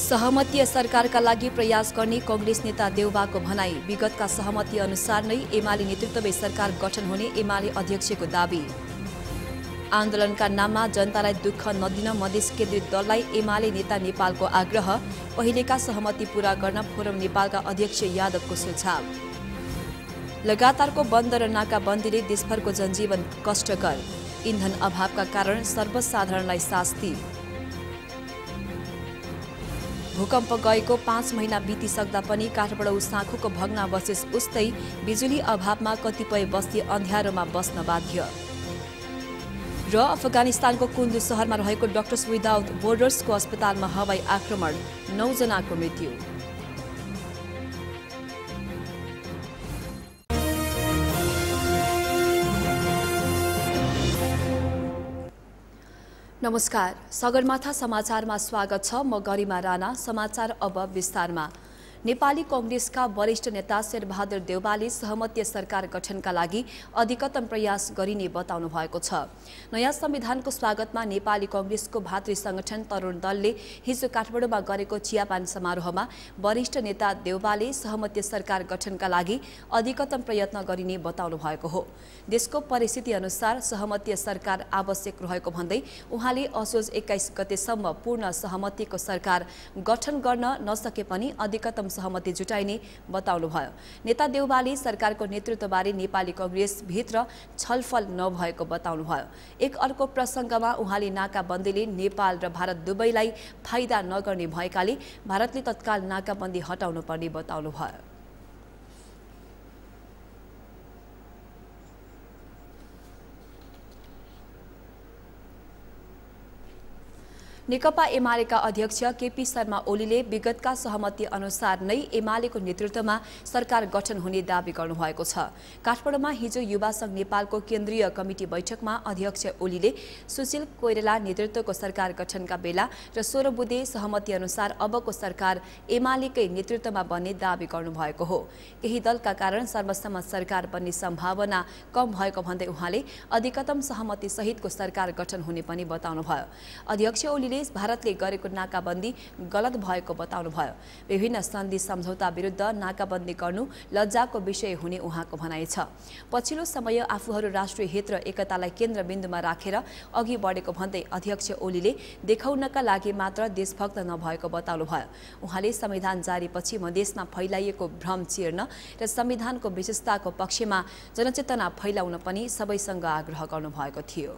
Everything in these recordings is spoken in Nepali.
सहमतीय सरकारका लागि प्रयास गर्ने कांग्रेस नेता देउबाको भनाई। विगतका सहमति अनुसार नै एमाले नेतृत्वमै सरकार गठन हुने एमाले अध्यक्षको दाबी। आन्दोलनका नाममा जनतालाई दुःख नदिन मधेस केन्द्रित दललाई एमाले नेता नेपालको आग्रह। पहिलेका सहमति पूरा गर्न फोरम नेपालका अध्यक्ष यादवको सुझाव। लगातारको बन्द र नाकाबन्दीले देशभरको जनजीवन कष्टकर। इन्धन अभावका कारण सर्वसाधारणलाई शास्ति। भूकम्प गएको 5 महिना बितिसक्दा पनि काठमाडौँ साँखुको भग्नावशेष उस्तै। बिजुली अभावमा कतिपय बस्ती अँध्यारोमा बस्न बाध्य। र अफगानिस्तानको कुन्दु शहरमा रहेको डक्टर्स विदाउट बोर्डर्सको अस्पतालमा हवाई आक्रमण, 9 जनाको मृत्यु। नमस्कार, सगरमाथा समाचारमा स्वागत छ। म गरिमा राणा। समाचार अब विस्तारमा। नेपाली कांग्रेसका वरिष्ठ नेता शेरबहादुर देउबाले सहमतीय सरकार गठनका लागि अधिकतम प्रयास गरिने बताउनु भएको छ। नयाँ संविधानको स्वागतमा नेपाली कांग्रेसको भातृ संगठन तरुण दलले हिजो काठमाडौँमा गरेको चियापान समारोहमा वरिष्ठ नेता देउबाले सहमतीय सरकार गठनका लागि अधिकतम प्रयत्न गरिने बताउनु भएको हो। देशको परिस्थिति अनुसार सहमतीय सरकार आवश्यक रहेको भन्दै उहाँले असोज 21 गतेसम्म पूर्ण सहमतिको सरकार गठन गर्न नसके पनि अधिकतम सहमति जुटाइने बताउनुभयो। नेता देउबाले सरकारको नेतृत्वबारे नेपाली कांग्रेस भित्र छलफल नभएको बताउनुभयो। एक अर्को प्रसङ्गमा उहाँले नाकाबन्दीले नेपाल र भारत दुवैलाई फाइदा नगर्ने भएकाले भारतले तत्काल नाकाबन्दी हटाउनु पर्ने बताउनुभयो। नेकपा एमालेका अध्यक्ष केपी शर्मा ओलीले विगतका सहमति अनुसार नै एमालेको नेतृत्वमा सरकार गठन हुने दावी गर्नुभएको छ। काठमाडौँमा हिजो युवा संघ नेपालको केन्द्रीय कमिटी बैठकमा अध्यक्ष ओलीले सुशील कोइराला नेतृत्वको सरकार गठनका बेला र 16 बुँदे सहमति अनुसार अबको सरकार एमालेकै नेतृत्वमा बन्ने दावी गर्नुभएको हो। केही दलका कारण सर्वसम्मत सरकार बन्ने सम्भावना कम भएको भन्दै उहाँले अधिकतम सहमति सहितको सरकार गठन हुने पनि बताउनुभयो। अध्यक्ष ओलीले भारतले गरेको नाकाबन्दी गलत भएको बताउनुभयो। विभिन्न सन्धि सम्झौता विरुद्ध नाकाबन्दी गर्नु लज्जाको विषय हुने उहाँको भनाइ छ। पछिल्लो समय आफूहरू राष्ट्रिय हित र एकतालाई केन्द्रबिन्दुमा राखेर अघि बढेको भन्दै अध्यक्ष ओलीले देखाउनका लागि मात्र देशभक्त नभएको बताउनुभयो। उहाँले संविधान जारीपछि मधेसमा फैलाइएको भ्रम चिर्न र संविधानको विशेषताको पक्षमा जनचेतना फैलाउन पनि सबैसँग आग्रह गर्नुभएको थियो।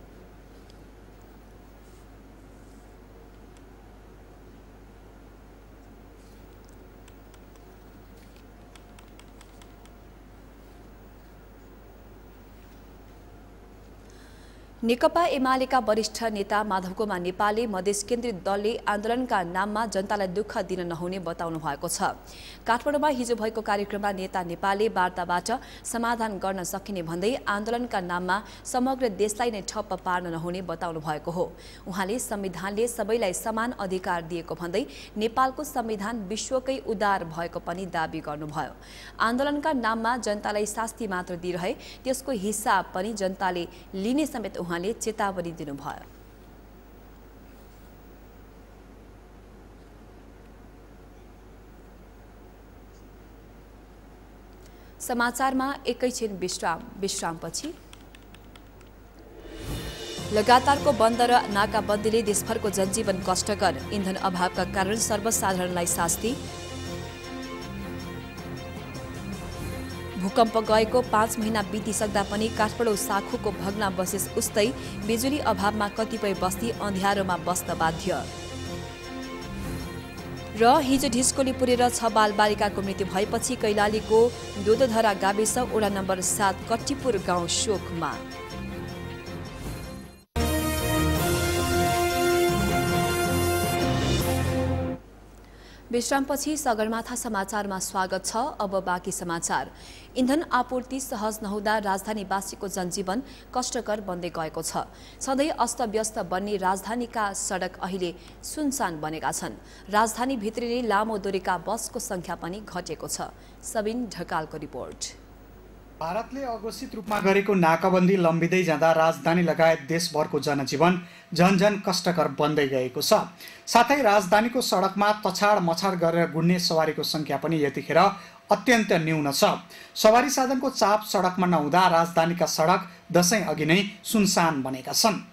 नेकपा एमालेका वरिष्ठ नेता माधव कुमार नेपालले मधेस केन्द्रित दलले आन्दोलनका नाममा जनतालाई दुःख दिन नहुने बताउनु भएको छ। काठमाडौँमा हिजो भएको कार्यक्रममा नेता नेपालले वार्ताबाट समाधान गर्न सकिने भन्दै आन्दोलनका नाममा समग्र देशलाई नै ठप्प पार्न नहुने बताउनु भएको हो। उहाँले संविधानले सबैलाई समान अधिकार दिएको भन्दै नेपालको संविधान विश्वकै उदार भएको पनि दावी गर्नुभयो। आन्दोलनका नाममा जनतालाई शास्ति मात्र दिइरहे त्यसको हिसाब पनि जनताले लिने समेत उहाँले चेतावनी दिनुभयो। समाचारमा एकैछिन विश्रामपछि। लगातारको बन्द र नाकाबन्दीले देशभरको जनजीवन कष्टकर। इन्धन अभावका कारण सर्वसाधारणलाई शास्ति। भूकम्प गएको 5 महिना बितिसक्दा पनि काठमाडौँ साँखुको भग्नावशेष उस्तै। बिजुली अभावमा कतिपय बस्ती अँध्यारोमा बस्न बाध्य। र हिजो ढिस्कोले पुरेर 6 बालबालिकाको मृत्यु भएपछि कैलालीको दोदोधरा गाविस वडा नम्बर 7 कट्टीपुर गाउँ शोकमा। विश्रामपछि सगरमाथा समाचारमा स्वागत छ। अब बाँकी समाचार। इन्धन आपूर्ति सहज नहुँदा राजधानीवासीको जनजीवन कष्टकर बन्दै गएको छ। सधैँ अस्तव्यस्त बन्ने राजधानीका सडक अहिले सुनसान बनेका छन्। राजधानी भित्रिने लामो दूरीका बसको संख्या पनि घटेको छ। सबिन ढकालको रिपोर्ट। भारतले अघोषित रूपमा गरेको नाकाबन्दी लम्बिँदै जाँदा राजधानी लगायत देशभरको जनजीवन झनझन कष्टकर बन्दै गएको छ। साथै राजधानीको सडकमा तछाड मछाड गरेर गुड्ने सवारीको सङ्ख्या पनि यतिखेर अत्यन्त न्यून छ। सवारी साधनको चाप सडकमा नहुँदा राजधानीका सडक दशैं अघि नै सुनसान बनेका छन्।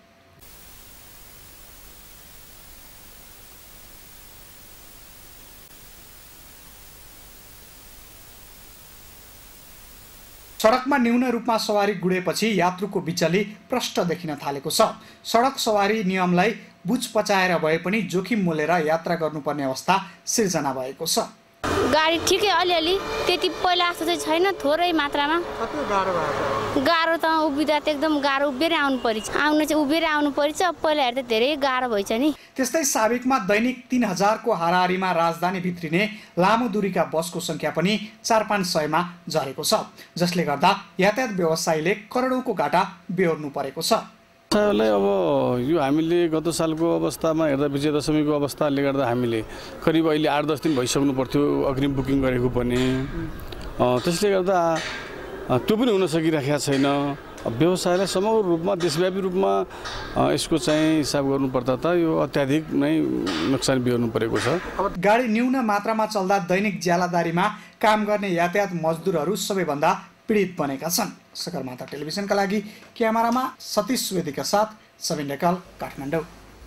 सडकमा न्यून रूपमा सवारी गुडेपछि यात्रुको बिचली प्रष्ट देखिन थालेको छ। सडक सवारी नियमलाई बुझ पचाएर भए पनि जोखिम मोलेर यात्रा गर्नुपर्ने अवस्था सिर्जना भएको छ। गाडी ठिकै अलिअलि त्यति पहिला जस्तो चाहिँ छैन, थोरै मात्रामा। कति गाह्रो भएको? गाह्रो त उभिँदा त एकदम गाह्रो, उभिएर आउनु पर्छ। उभिएर आउनु पर्छ, पहिला हेर्दा धेरै गाह्रो भइछ नि। त्यस्तै साबिकमा दैनिक 3000 को हाराहारीमा राजधानी भित्रिने लामो दूरीका बसको सङ्ख्या पनि 4-500 झरेको छ, जसले गर्दा यातायात व्यवसायीले करोडौँको घाटा बेहोर्नु परेको छ। अब यो हामीले गत सालको अवस्थामा हेर्दा विजयदशमीको अवस्थाले गर्दा हामीले करिब अहिले 8-10 दिन भइसक्नु पर्थ्यो अग्रिम बुकिङ गरेको पनि। त्यसले गर्दा त्यो पनि हुन सकिरहेको छैन। व्यवसायलाई समग्र रूपमा देशव्यापी रूपमा यसको चाहिँ हिसाब गर्नुपर्दा त यो अत्याधिक नै नोक्सान बिहोर्नु परेको छ। अब गाडी न्यून मात्रामा चल्दा दैनिक ज्यालादारीमा काम गर्ने यातायात मजदुरहरू सबैभन्दा पीडित बनेका छन्। सगरमाथा टेलिभिजनका लागि क्यामेरामा सतीश सुवेदीका साथ सबिन ढकाल, काठमाडौँ।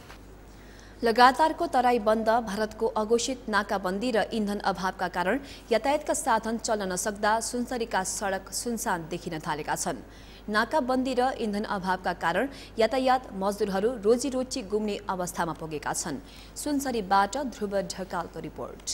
लगातारको तराई बन्द, भारतको अघोषित नाकाबन्दी र इन्धन अभावका कारण यातायातका साधन चल्न नसक्दा सुनसरीका सडक सुनसान देखिन थालेका छन्। नाकाबन्दी र इन्धन अभावका कारण यातायात मजदुरहरू रोजीरोटी गुम्ने अवस्थामा पुगेका छन्। सुनसरीबाट ध्रुव ढकालको रिपोर्ट।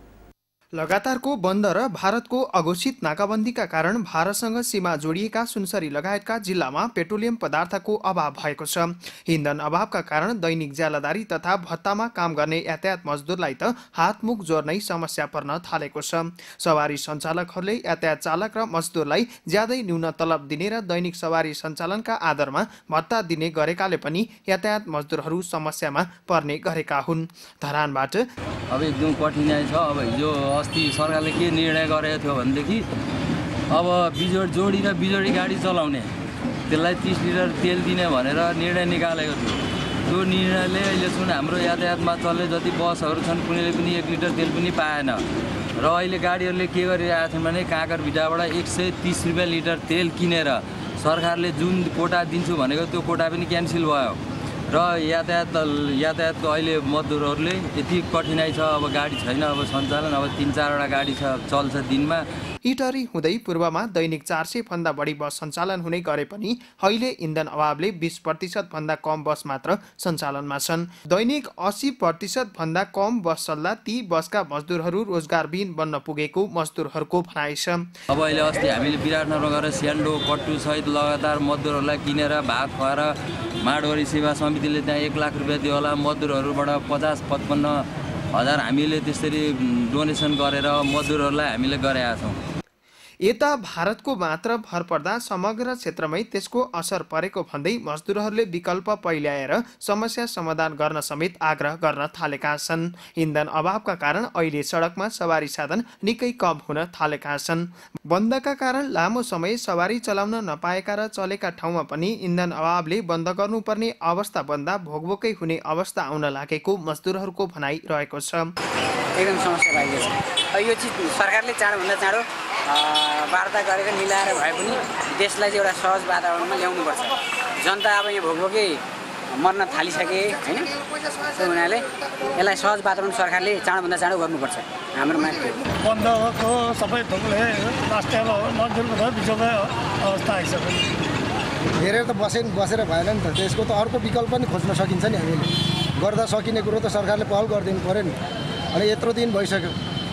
लगातारको बन्द र भारतको अघोषित नाकाबन्दीका कारण भारतसँग सीमा जोडिएका सुनसरी लगायतका जिल्लामा पेट्रोलियम पदार्थको अभाव भएको छ। इन्धन अभावका कारण दैनिक ज्यालादारी तथा भत्तामा काम गर्ने यातायात मजदुरलाई त हातमुख जोड्नै समस्या पर्न थालेको छ। सवारी सञ्चालकहरूले यातायात चालक र मजदुरलाई ज्यादै न्यून तलब दिने र दैनिक सवारी सञ्चालनका आधारमा भत्ता दिने गरेकाले पनि यातायात मजदुरहरू समस्यामा पर्ने गरेका हुन्। धरानबाट अब एकदम कठिनाइ छ। अब हिजो अस्ति सरकारले के निर्णय गरेको थियो भनेदेखि अब जोडी र बिजोडी गाडी चलाउने त्यसलाई 30 लिटर तेल दिने भनेर निर्णय निकालेको थियो। त्यो निर्णयले अहिलेसम्म हाम्रो यातायातमा चल्ने जति बसहरू छन् कुनैले पनि 1 लिटर तेल पनि पाएन। र अहिले गाडीहरूले के गरिरहेका छन् भने काँकर भिटाबाट 130 रुपियाँ लिटर तेल किनेर सरकारले जुन कोटा दिन्छु भनेको त्यो कोटा पनि क्यान्सल भयो। र यातायातको अहिले मजदुरहरूले यति कठिनाइ छ। अब गाडी छैन, अब सञ्चालन, अब 3-4वटा गाडी चल्छ दिनमा। इटरी हुँदै पूर्वमा दैनिक 400 भन्दा बढी बस सञ्चालन हुने गरे पनि अहिले इन्धन अभावले 20% भन्दा कम बस मात्र सञ्चालनमा छन्। दैनिक 80% भन्दा कम बस चल्दा ती बसका मजदुरहरू रोजगारविहीन बन्न पुगेको मजदुरहरूको भनाइ छ। अब अहिले अस्ति हामीले विराटनगर गएर स्यान्डो कट्टु सहित लगातार मजदुरहरूलाई किनेर भात खुवाएर माडवारी सेवा समितिले त्यहाँ 1 लाख रुपियाँ दियो होला। मजदुरहरूबाट 50-55 हजार हामीले त्यसरी डोनेसन गरेर मजदुरहरूलाई हामीले गरेका छौँ। यता भारतको मात्र भर पर्दा समग्र क्षेत्रमै त्यसको असर परेको भन्दै मजदुरहरूले विकल्प पहिल्याएर समस्या समाधान गर्न समेत आग्रह गर्न थालेका छन्। इन्धन अभावका कारण अहिले सडकमा सवारी साधन निकै कम हुन थालेका छन्। बन्दका कारण लामो समय सवारी चलाउन नपाएका र चलेका ठाउँमा पनि इन्धन अभावले बन्द गर्नुपर्ने अवस्था बन्दा भोकभोकै हुने अवस्था आउन लागेको मजदुरहरूको भनाइ रहेको छ। एकदम समस्या भएको छ। यो चिज सरकारले चाँडोभन्दा चाँडो वार्ता गरेर मिलाएर भए पनि देशलाई चाहिँ एउटा सहज वातावरणमा ल्याउनुपर्छ। जनता अब यहाँ भोकभोकै मर्न थालिसके होइन, त्यही हुनाले यसलाई सहज वातावरण सरकारले चाँडोभन्दा चाँडो गर्नुपर्छ। हाम्रो माग बन्दको सबै थोकले राष्ट्रिय मजदुरको त बिचौकै अवस्था आइसक्यो। हेरेर त बसेर भएन नि त, त्यसको त अर्को विकल्प पनि खोज्न सकिन्छ नि। हामीले गर्दा सकिने कुरो त सरकारले पहल गरिदिनु पऱ्यो नि। अनि यत्रो दिन भइसक्यो,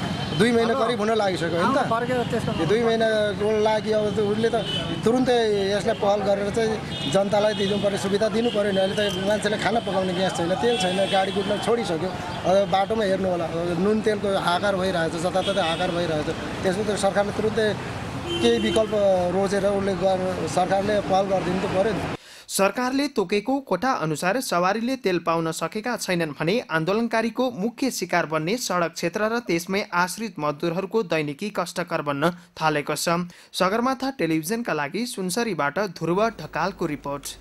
2 महिना करिब हुन लागिसक्यो होइन त। यो 2 महिनाको लागि अब उसले त तुरुन्तै यसलाई पहल गरेर चाहिँ जनतालाई दिनुपर्ने सुविधा दिनु पऱ्यो नि। अहिले त मान्छेले खाना पकाउने ग्यास छैन, तेल छैन, गाडी कुद्न छोडिसक्यो। अब बाटोमा हेर्नु होला, नुन तेलको हाकार भइरहेछ, जताततै हाकार भइरहेछ। त्यसमा त सरकारले तुरुन्तै केही विकल्प रोजेर उसले सरकारले पहल गरिदिनु त पऱ्यो नि। सरकारले तोकेको कोटा अनुसार सवारीले तेल पाउन सकेका छैनन् भने आन्दोलनकारीको मुख्य शिकार बन्ने सडक क्षेत्र र त्यसमै आश्रित मजदुरहरूको दैनिकी कष्टकर बन्न थालेको छ। सगरमाथा टेलिभिजनका लागि सुनसरीबाट ध्रुव ढकालको रिपोर्ट।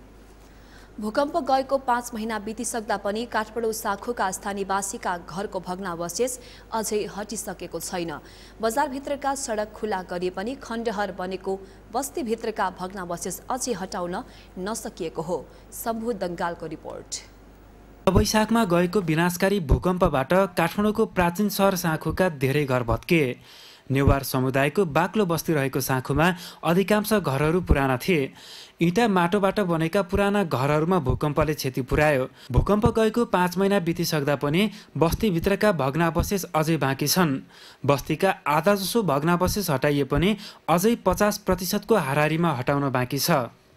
भूकम्प गएको 5 महिना बितिसक्दा पनि काठमाडौँ साँखुका स्थानीयवासीका घरको भग्नावशेष अझै हटिसकेको छैन। बजारभित्रका सडक खुला गरिए पनि खण्डहर बनेको बस्तीभित्रका भग्नावशेष अझै हटाउन नसकिएको हो। शम्भु दङ्गालको रिपोर्ट। वैशाखमा गएको विनाशकारी भूकम्पबाट काठमाडौँको प्राचीन सहर साँखुका धेरै घर भत्के। नेवार समुदायको बाक्लो बस्ती रहेको साँखुमा अधिकांश घरहरू पुराना थिए। इँटा माटोबाट बनेका पुराना घरहरूमा भूकम्पले क्षति पुर्यायो। भूकम्प गएको 5 महिना बितिसक्दा पनि बस्तीभित्रका भग्नावशेष अझै बाँकी छन्। बस्तीका आधाजसो भग्नावशेष हटाइए पनि अझै 50% को हाराहारीमा हटाउन बाँकी छ।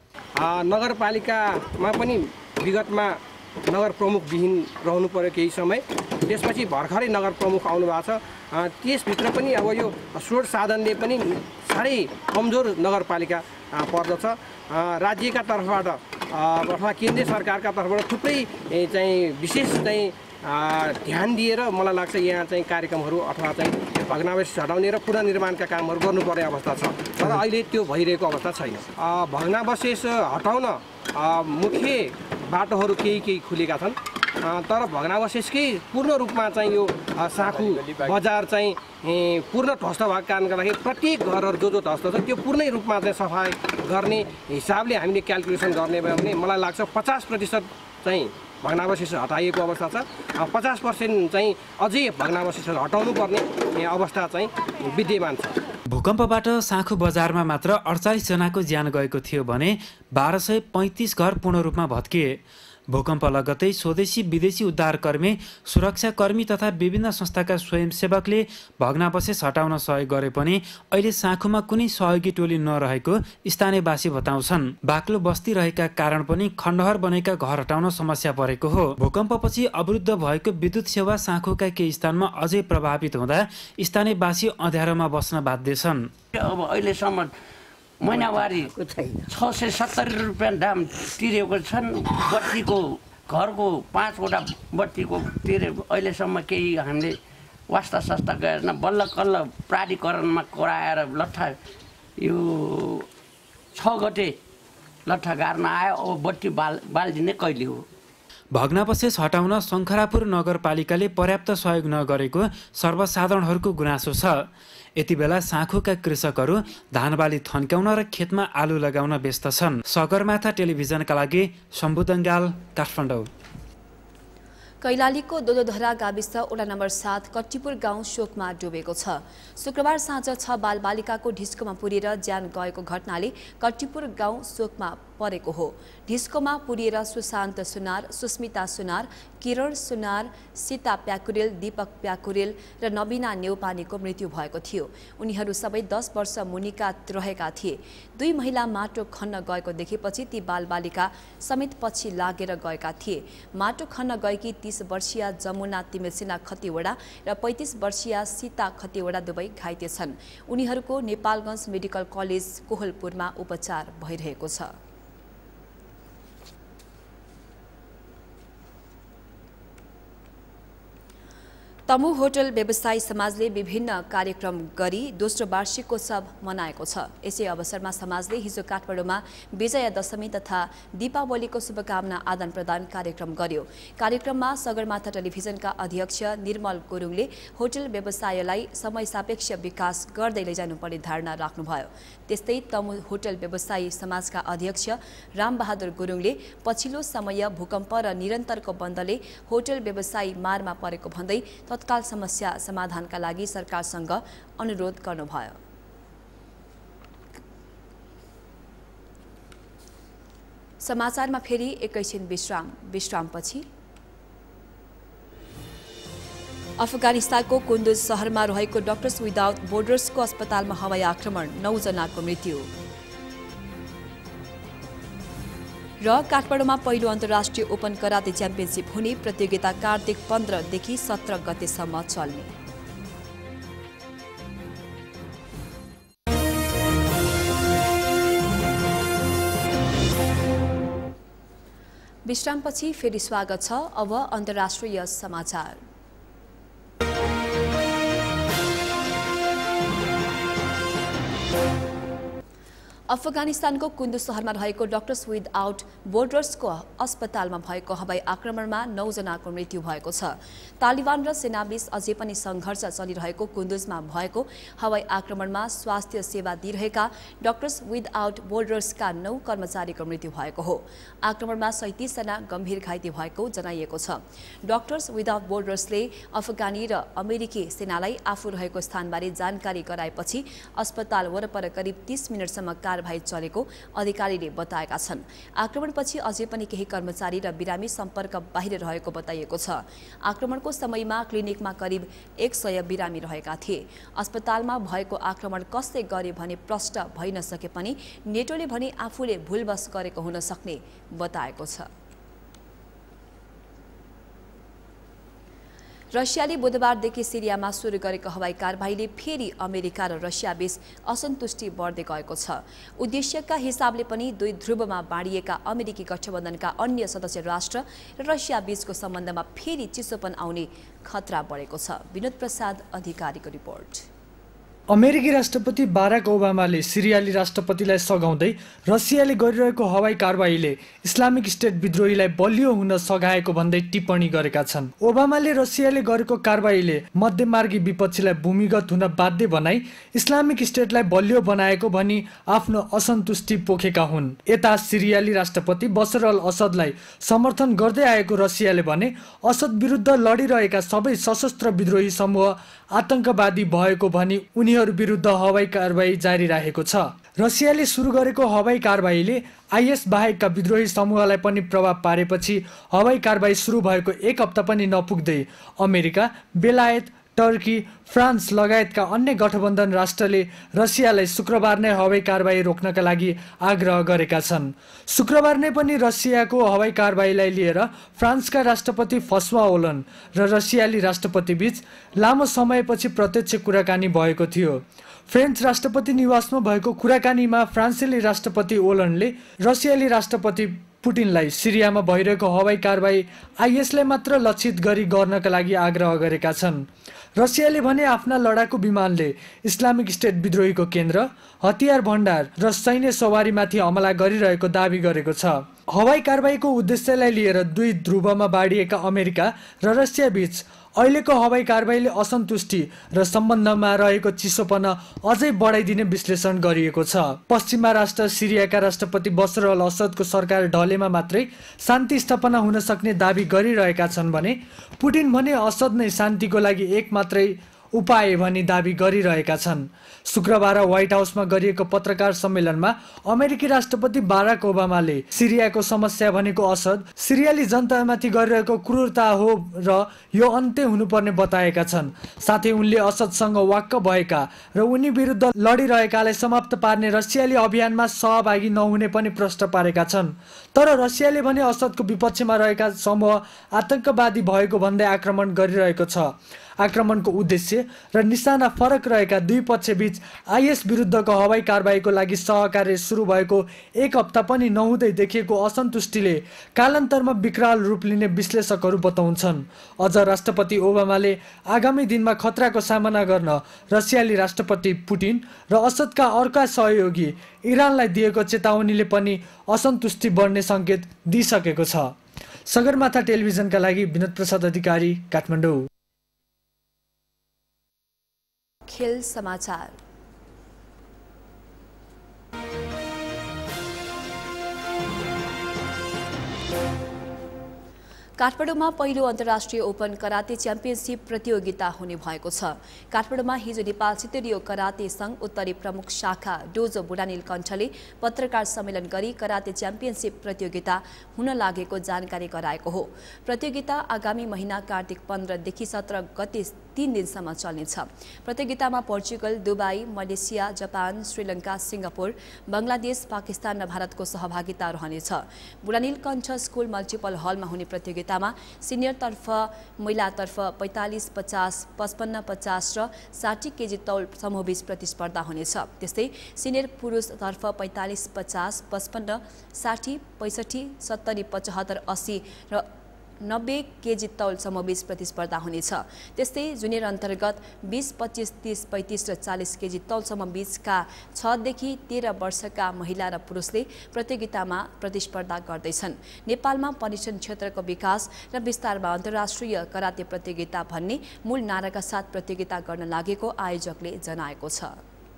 नगरपालिकामा पनि विगतमा नगर प्रमुख विहीन रहनु पर्यो केही समय, त्यसपछि भर्खरै नगर प्रमुख आउनु भएको छ। त्यसभित्र पनि अब यो स्रोत साधनले पनि साह्रै कमजोर नगरपालिका पर्दछ। राज्यका तर्फबाट अथवा केन्द्रीय सरकारका तर्फबाट थुप्रै चाहिँ विशेष चाहिँ ध्यान दिएर मलाई लाग्छ यहाँ चाहिँ कार्यक्रमहरू अथवा चाहिँ भग्नावशेष हटाउने र पुनर्निर्माणका कामहरू गर्नुपर्ने अवस्था छ, तर अहिले त्यो भइरहेको अवस्था छैन। भग्नावशेष हटाउन मुख्य बाटोहरू केही खुलेका छन्, तर भग्नावशेषकै पूर्ण रूपमा चाहिँ यो साँखु बजार चाहिँ पूर्ण ध्वस्त भएको कारणले गर्दाखेरि प्रत्येक घरहरू जो ध्वस्त छ त्यो पूर्णै रूपमा चाहिँ सफाइ गर्ने हिसाबले हामीले क्यालकुलेसन गर्ने भयो भने मलाई लाग्छ 50% चाहिँ भग्नावशेष हटाइएको अवस्था छ। 50% चाहिँ अझै भग्नावशेष हटाउनु पर्ने अवस्था चाहिँ विद्यमान छ। भूकम्पबाट साँखु बजारमा मात्र 48 जनाको ज्यान गएको थियो भने 1235 घर पूर्ण रूपमा भत्किए। भूकम्प लगत्तै स्वदेशी विदेशी उद्धारकर्मी, सुरक्षाकर्मी तथा विभिन्न संस्थाका स्वयंसेवकले भग्नावशेष हटाउन सहयोग गरे पनि अहिले साँखुमा कुनै सहयोगी टोली नरहेको स्थानीयवासी बताउँछन्। बाक्लो बस्ती रहेका कारण पनि खण्डहर बनेका घर हटाउन समस्या परेको हो। भूकम्पपछि अवरुद्ध भएको विद्युत सेवा साँखुका केही स्थानमा अझै प्रभावित हुँदा स्थानीयवासी अँध्यारोमा बस्न बाध्य छन्। अब अहिलेसम्म महिनावारी 670 रुपियाँ दाम तिरेको छन्। बत्तीको घरको 5 वटा बत्तीको तिरे अहिलेसम्म केही हामीले वास्ता सस्ता गरेर बल्ल कल्ल प्राधिकरणमा कराएर लट्ठा यो 6 गते लट्ठा गार्न आयो। अब बत्ती बाल्दिने कहिले हो? भग्नावशेष हटाउन शङ्खरापुर नगरपालिकाले पर्याप्त सहयोग नगरेको सर्वसाधारणहरूको गुनासो छ। यति बेला साँखुका कृषकहरू धानबाली थन्क्याउन र खेतमा आलु लगाउन व्यस्त छन्। सगरमाथा टेलिभिजनका लागि शम्भु दङ्गाल, काठमाडौँ। कैलालीको दोदोधरा गाविस वडा नम्बर 7 कट्टीपुर गाउँ शोकमा डुबेको छ। शुक्रबार साँझ 6 बालबालिकाको ढिस्कोमा पुरिएर ज्यान गएको घटनाले कट्टीपुर गाउँ शोकमा परेको हो। ढिस्कोमा पुरिएर सुशान्त सुनार, सुस्मिता सुनार, किरण सुनार, सीता प्याकुरेल, दीपक प्याकुरेल र नबिना नेउपानेको मृत्यु भएको थियो। उनीहरू सबै 10 वर्ष मुनिका रहेका थिए। 2 महिला माटो खन्न गएको देखेपछि ती बालबालिका समेत पछि लागेर गएका थिए। माटो खन्न गएकी 30 वर्षीय जमुना तिमेलसिना खतिवडा र 35 वर्षीय सीता खतिवडा दुवै घाइते छन्। उनीहरूको नेपालगञ्ज मेडिकल कलेज कोहलपुरमा उपचार भइरहेको छ। तमु होटल व्यवसायी समाजले विभिन्न कार्यक्रम गरी दोस्रो वार्षिकोत्सव मनाएको छ। यसै अवसरमा समाजले हिजो काठमाडौँमा विजया दशमी तथा दीपावलीको शुभकामना आदान प्रदान कार्यक्रम गर्यो। कार्यक्रममा सगरमाथा टेलिभिजनका अध्यक्ष निर्मल गुरुङले होटल व्यवसायलाई समय सापेक्ष विकास गर्दै लैजानुपर्ने धारणा राख्नुभयो। त्यस्तै तमु होटल व्यवसायी समाजका अध्यक्ष रामबहादुर गुरुङले पछिल्लो समय भूकम्प र निरन्तरको बन्दले होटल व्यवसायी मारमा परेको भन्दै तत्काल समस्या समाधानका लागि सरकारसँग अनुरोध गर्नुभयो। समाचारमा फेरि एकैछिन विश्रामपछि अफगानिस्तानको कुन्दुज शहरमा रहेको डक्टर्स विदाउट बोर्डर्सको अस्पतालमा हवाई आक्रमण, 9 जनाको मृत्यु। र काठमाडौँमा पहिलो अन्तर्राष्ट्रिय ओपन कराते च्याम्पियनसिप हुने, प्रतियोगिता कार्तिक 15 देखि 17 गतेसम्म चल्ने। विश्रामपछि फेरि स्वागत छ। अब अन्तर्राष्ट्रिय समाचार। अफगानिस्तानको कुन्दुज शहरमा रहेको डक्टर्स विदाउट बोर्डर्सको अस्पतालमा भएको हवाई आक्रमणमा 9 जनाको मृत्यु भएको छ। तालिबान र सेनाबीच अझै पनि सङ्घर्ष चलिरहेको कुन्दुजमा भएको हवाई आक्रमणमा स्वास्थ्य सेवा दिइरहेका डक्टर्स विदाउट बोर्डर्सका 9 कर्मचारीको मृत्यु भएको हो। आक्रमणमा 37 जना गम्भीर घाइते भएको जनाइएको छ। डक्टर्स विदाउट बोर्डर्सले अफगानी र अमेरिकी सेनालाई आफू रहेको स्थानबारे जानकारी गराएपछि अस्पताल वरपर करिब 30 मिनटसम्म कारबाही चलेको अधिकारीले बताएका छन्। आक्रमणपछि अझै पनि केही कर्मचारी र बिरामी सम्पर्क बाहिर रहेको बताइएको छ। आक्रमणको समयमा क्लिनिकमा करिब 100 बिरामी रहेका थिए। अस्पतालमा भएको आक्रमण कसले गर्यो भने प्रष्ट भइ नसके पनि नेटोले भने आफूले भुलवश गरेको हुन सक्ने बताएको छ। रसियाले बुधबारदेखि सिरियामा सुरु गरेको हवाई कारबाहीले फेरि अमेरिका र रसिया बीच असन्तुष्टि बढ्दै गएको छ। उद्देश्यका हिसाबले पनि दुई ध्रुवमा बाँडिएका अमेरिकी गठबन्धनका अन्य सदस्य राष्ट्र र रसिया बीचको सम्बन्धमा फेरि चिसोपन आउने खतरा बढेको छ। विनोद प्रसाद अधिकारीको रिपोर्ट। अमेरिकी राष्ट्रपति बाराक ओबामाले सिरियाली राष्ट्रपतिलाई सघाउँदै रसियाले गरिरहेको हवाई कारबाहीले इस्लामिक स्टेट विद्रोहीलाई बलियो हुन सघाएको भन्दै टिप्पणी गरेका छन्। ओबामाले रसियाले गरेको कारबाहीले मध्यमार्गी विपक्षीलाई भूमिगत हुन बाध्य बनाई इस्लामिक स्टेटलाई बलियो बनाएको भनी आफ्नो असन्तुष्टि पोखेका हुन्। यता सिरियाली राष्ट्रपति बशर अल असदलाई समर्थन गर्दै आएको रसियाले भने असद विरुद्ध लडिरहेका सबै सशस्त्र विद्रोही समूह आतंकवादी भएको भनी उनीहरू विरुद्ध हवाई कारबाही जारी राखेको छ। रसियाले सुरु गरेको हवाई कारबाहीले आइएस बाहेकका विद्रोही समूहलाई पनि प्रभाव पारेपछि हवाई कारबाही सुरु भएको 1 हप्ता पनि नपुग्दै अमेरिका, बेलायत, टर्की, फ्रान्स लगायतका अन्य गठबन्धन राष्ट्रले रसियालाई शुक्रबार नै हवाई कारबाही रोक्नका लागि आग्रह गरेका छन्। शुक्रबार नै पनि रसियाको हवाई कारबाहीलाई लिएर फ्रान्सका राष्ट्रपति फ्रान्सवा ओलान्द र रसियाली राष्ट्रपति बीच लामो समयपछि प्रत्यक्ष कुराकानी भएको थियो। फ्रेन्च राष्ट्रपति निवासमा भएको कुराकानीमा फ्रान्सेली राष्ट्रपति ओलान्डले रसियाली राष्ट्रपति पुटिनलाई सिरियामा भइरहेको हवाई कारबाही आइएसलाई मात्र लक्षित गरी गर्नका लागि आग्रह गरेका छन्। रसियाले भने आफ्ना लडाकु विमानले इस्लामिक स्टेट विद्रोहीको केन्द्र, हतियार भण्डार र सैन्य सवारीमाथि हमला गरिरहेको दावी गरेको छ। हवाई कारबाहीको उद्देश्यलाई लिएर दुई ध्रुवमा बाँडिएका अमेरिका र रसिया बीच अहिलेको हवाई कारबाहीले असन्तुष्टि र सम्बन्धमा रहेको चिसोपन अझै बढाइदिने विश्लेषण गरिएको छ। पश्चिमा राष्ट्र सिरियाका राष्ट्रपति बशर अल असदको सरकार ढलेमा मात्रै शान्ति स्थापना हुन सक्ने दावी गरिरहेका छन् भने पुटिन भने असद नै शान्तिको लागि एक मात्रै उपाय भनी दावी गरिरहेका छन्। शुक्रबार व्हाइट हाउसमा गरिएको पत्रकार सम्मेलनमा अमेरिकी राष्ट्रपति बाराक ओबामाले सिरियाको समस्या भनेको असद, सिरियाली जनतामाथि गरिरहेको क्रूरता हो र यो अन्त्य हुनुपर्ने बताएका छन्। साथै उनले असदसँग वाक्क भएका र उनी विरुद्ध लडिरहेकालाई समाप्त पार्ने रसियाली अभियानमा सहभागी नहुने पनि प्रश्न पारेका छन्। तर रसियाले भने असदको विपक्षमा रहेका समूह आतंकवादी भएको भन्दै आक्रमण गरिरहेको छ। आक्रमणको उद्देश्य र निशाना फरक रहेका दुई पक्षबीच आइएस विरुद्धको हवाई कारबाहीको लागि सहकार्य सुरु भएको 1 हप्ता पनि नहुँदै देखिएको असन्तुष्टिले कालान्तरमा विकराल रूप लिने विश्लेषकहरू बताउँछन्। अझ राष्ट्रपति ओबामाले आगामी दिनमा खतराको सामना गर्न रसियाली राष्ट्रपति पुटिन र असदका अर्का सहयोगी इरानलाई दिएको चेतावनीले पनि असन्तुष्टि बढ्ने सङ्केत दिइसकेको छ। सगरमाथा टेलिभिजनका लागि विनोद प्रसाद अधिकारी, काठमाडौँ। खेल समाचार। काठमाडौँमा पहिलो अन्तर्राष्ट्रिय ओपन कराते च्याम्पियनसिप प्रतियोगिता हुने भएको छ। काठमाडौँमा हिजो नेपाल क्षेत्रीय कराते संघ उत्तरी प्रमुख शाखा डोजो बुढानील कण्ठले पत्रकार सम्मेलन गरी कराते च्याम्पियनसिप प्रतियोगिता हुन लागेको जानकारी गराएको हो। प्रतियोगिता आगामी महिना कार्तिक 15 देखि 17 गते 3 दिनसम्म चल्नेछ। प्रतियोगितामा Portugal, Dubai, Malaysia, Japan, Sri Lanka, Singapore, Bangladesh, Pakistan र भारतको सहभागिता रहनेछ। बुढानीलकण्ठ स्कुल मल्टिपल हलमा हुने प्रतियोगितामा सिनियरतर्फ महिलातर्फ 45-50, 55-50 र 60 केजी तौल समूहबीच प्रतिस्पर्धा हुनेछ। त्यस्तै सिनियर पुरुषतर्फ 45-50, 55, 60, 65, 70, 75, 80 र 90 केजी तौल समूहबीच प्रतिस्पर्धा हुनेछ। त्यस्तै जुनियर अन्तर्गत 20, 25, 30, 35 र 40 केजी तौल समूहबीचका 6 देखि 13 वर्षका महिला र पुरुषले प्रतियोगितामा प्रतिस्पर्धा गर्दैछन्। नेपालमा पर्यटन क्षेत्रको विकास र विस्तारमा अन्तर्राष्ट्रिय कराते प्रतियोगिता भन्ने मूल नाराका साथ प्रतियोगिता गर्न लागेको आयोजकले जनाएको छ।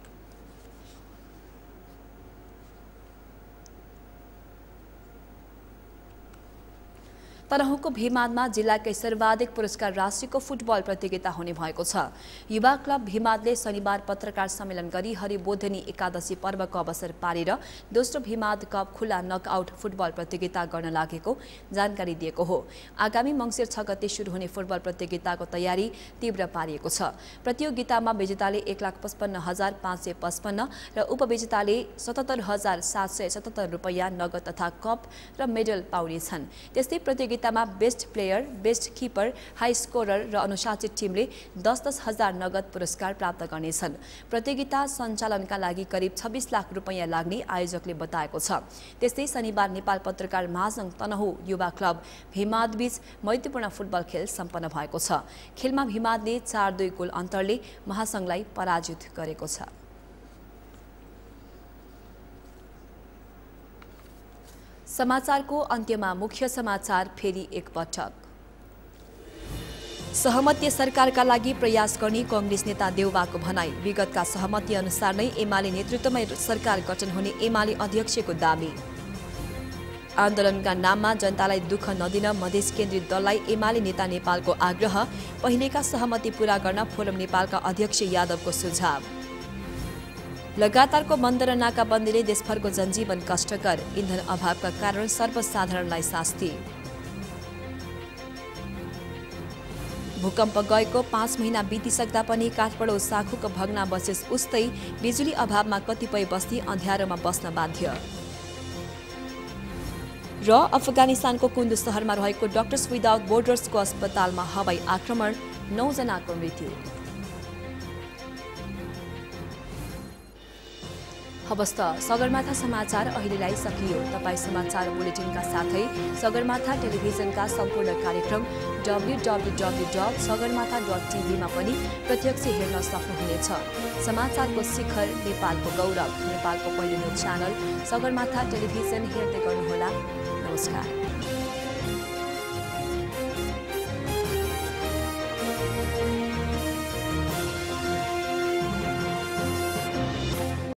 तनहुँको भीमादमा जिल्लाकै सर्वाधिक पुरस्कार राशिको फुटबल प्रतियोगिता हुने भएको छ। युवा क्लब भीमादले शनिबार पत्रकार सम्मेलन गरी हरिबोधिनी एकादशी पर्वको अवसर पारेर दोस्रो भीमाद कप खुला नकआउट फुटबल प्रतियोगिता गर्न लागेको जानकारी दिएको हो। आगामी मङ्सिर 6 गते सुरु हुने फुटबल प्रतियोगिताको तयारी तीव्र पारिएको छ। प्रतियोगितामा विजेताले 1,55,555 र उपविजेताले 77,777 रुपैयाँ नगद तथा कप र मेडल पाउनेछन्। त्यस्तै प्रतियोगितामा best player, best keeper, high scorer र अनुशासित टिमले 10-10 हजार नगद पुरस्कार प्राप्त गर्नेछन्। प्रतियोगिता सञ्चालनका लागि करिब 26 लाख रुपैयाँ लाग्ने आयोजकले बताएको छ। त्यस्तै शनिबार नेपाल पत्रकार महासङ्घ तनहुँ युवा क्लब भीमादबीच मैत्रीपूर्ण फुटबल खेल सम्पन्न भएको छ। खेलमा भीमादले 4-2 गोल अन्तरले महासङ्घलाई पराजित गरेको छ। समाचारको अन्त्यमा मुख्य समाचार फेरि एकपटक। सहमति सरकारका लागि प्रयास गर्ने कांग्रेस नेता देउवाको भनाई। विगतका सहमति अनुसार नै एमाले नेतृत्वमा सरकार गठन हुने एमाले अध्यक्षको दाबी। आन्दोलनका नाममा जनतालाई दुःख नदिन मधेस केन्द्रित दललाई एमाले नेता नेपालको आग्रह। पहिलेका सहमति पूरा गर्न फोरम नेपालका अध्यक्ष यादवको सुझाव। लगातारको बन्द र नाकाबन्दीले देशभरको जनजीवन कष्टकर। इन्धन अभावका कारण सर्वसाधारणलाई शास्ति। भूकम्प गएको 5 महिना बितिसक्दा पनि काठमाडौँ साखुको भग्नावशेष उस्तै। बिजुली अभावमा कतिपय बस्ती अँध्यारोमा बस्न बाध्य। र अफगानिस्तानको कुन्दु शहरमा रहेको डक्टर्स विदाउट बोर्डर्सको अस्पतालमा हवाई आक्रमण, 9 जनाको मृत्यु। हवस् त सगरमाथा समाचार अहिलेलाई सकियो। तपाईँ समाचार बुलेटिनका साथै सगरमाथा टेलिभिजनका सम्पूर्ण कार्यक्रम www.sagarmatha.tv मा पनि प्रत्यक्ष हेर्न सक्नुहुनेछ। समाचारको शिखर, नेपालको गौरव, नेपालको पहिलो न्युज च्यानल सगरमाथा टेलिभिजन हेर्दै गर्नुहोला। नमस्कार।